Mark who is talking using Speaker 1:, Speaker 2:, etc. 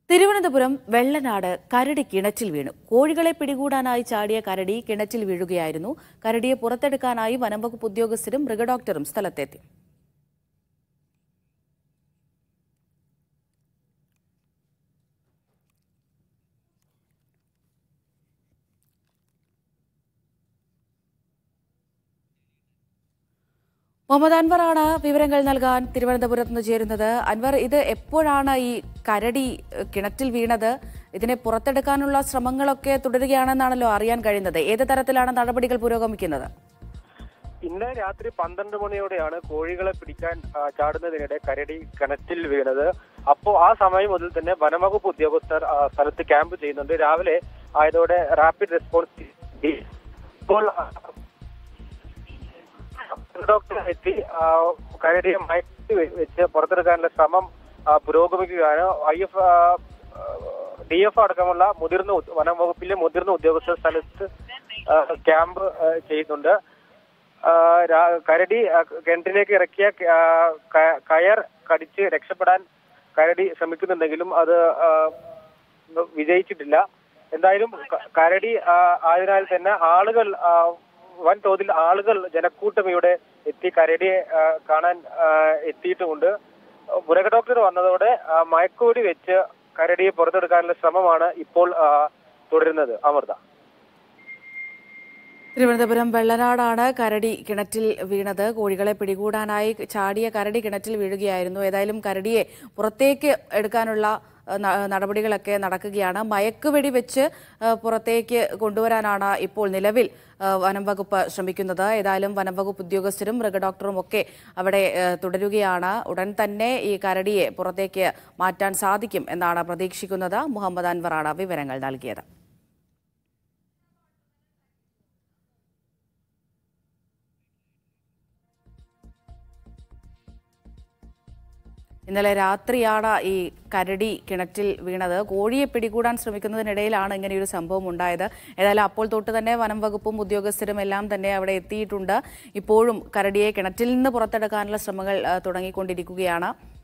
Speaker 1: തിരുവനന്തപുരം വെള്ളനാട് കരടി കിണറ്റിൽ വീണു. കോഴികളെ പിടികൂടാനായി ചാടിയ കരടി കിണറ്റിൽ വീഴുകയായിരുന്നു. കരടിയെ പുറത്തെടുക്കാനായി വനംവകുപ്പ് ഉദ്യോഗസ്ഥരും മൃഗഡോക്ടറും സ്ഥലത്തെത്തി. മുഹമ്മദ് അൻവറാണ് വിവരങ്ങൾ നൽകാൻ തിരുവനന്തപുരത്ത് നിന്ന് ചേരുന്നത്. അൻവർ, ഇത് എപ്പോഴാണ് ഈ കരടി കിണറ്റിൽ വീണത്? ഇതിനെ പുറത്തെടുക്കാനുള്ള ശ്രമങ്ങളൊക്കെ തുടരുകയാണെന്നാണല്ലോ അറിയാൻ കഴിയുന്നത്. ഏത് തരത്തിലാണ് നടപടികൾ പുരോഗമിക്കുന്നത്?
Speaker 2: ഇന്ന് രാത്രി 12 മണിയോടെയാണ് കോഴികളെ പിടിക്കാൻ ചാടുന്നതിനിടെ കരടി കിണറ്റിൽ വീണത്. അപ്പോൾ ആ സമയം മുതൽ തന്നെ വനംവകുപ്പ് ഉദ്യോഗസ്ഥർ സ്ഥലത്ത് ക്യാമ്പ് ചെയ്യുന്നുണ്ട്. രാവിലെ ആയതോടെ റാപ്പിഡ് റെസ്പോൺസ് ഇപ്പോൾ ഡോക്ടർ എത്തി കരടിയെ മയക്കി വെച്ച് പുറത്തെടുക്കാനുള്ള ശ്രമം പുരോഗമിക്കുകയാണ്. DF അടക്കമുള്ള വനം വകുപ്പിലെ മുതിർന്ന ഉദ്യോഗസ്ഥർ സ്ഥലത്ത് ക്യാമ്പ് ചെയ്യുന്നുണ്ട്. കരടി കിണറ്റിലേക്ക് ഇറക്കിയ കയർ കടിച്ച് രക്ഷപ്പെടാൻ കരടി ശ്രമിക്കുന്നുണ്ടെങ്കിലും അത് വിജയിച്ചിട്ടില്ല. എന്തായാലും കരടി ആയതിനാൽ തന്നെ വൻതോതിൽ ആളുകൾ ജനക്കൂട്ടം ഇവിടെ എത്തി കരടിയെ കാണാൻ എത്തിയിട്ടുമുണ്ട്. മൃഗഡോക്ടർ വന്നതോടെ മയക്കുവെടി വെച്ച് കരടിയെ പുറത്തെടുക്കാനുള്ള ശ്രമമാണ് ഇപ്പോൾ തുടരുന്നത്. അമൃത,
Speaker 1: തിരുവനന്തപുരം വെള്ളനാടാണ് കരടി കിണറ്റിൽ വീണത്. കോഴികളെ പിടികൂടാനായി ചാടിയ കരടി കിണറ്റിൽ വീഴുകയായിരുന്നു. ഏതായാലും കരടിയെ പുറത്തേക്ക് എടുക്കാനുള്ള നടപടികളൊക്കെ നടക്കുകയാണ്. മയക്കുവെടി വെച്ച് പുറത്തേക്ക് കൊണ്ടുവരാനാണ് ഇപ്പോൾ നിലവിൽ വനം വകുപ്പ് ശ്രമിക്കുന്നത്. ഏതായാലും വനം വകുപ്പ് ഉദ്യോഗസ്ഥരും മൃഗഡോക്ടറും ഒക്കെ അവിടെ തുടരുകയാണ്. ഉടൻ തന്നെ ഈ കരടിയെ പുറത്തേക്ക് മാറ്റാൻ സാധിക്കും എന്നാണ് പ്രതീക്ഷിക്കുന്നത്. മുഹമ്മദ് അൻവറാണ് വിവരങ്ങൾ നൽകിയത്. ഇന്നലെ രാത്രിയാണ് ഈ കരടി കിണറ്റിൽ വീണത്. കോഴിയെ പിടികൂടാൻ ശ്രമിക്കുന്നതിനിടയിലാണ് ഇങ്ങനെയൊരു സംഭവം ഉണ്ടായത്. ഏതായാലും അപ്പോൾ തൊട്ട് തന്നെ വനം വകുപ്പും ഉദ്യോഗസ്ഥരും എല്ലാം തന്നെ അവിടെ എത്തിയിട്ടുണ്ട്. ഇപ്പോഴും കരടിയെ കിണറ്റിൽ നിന്ന് പുറത്തെടുക്കാനുള്ള ശ്രമങ്ങൾ തുടങ്ങിക്കൊണ്ടിരിക്കുകയാണ്.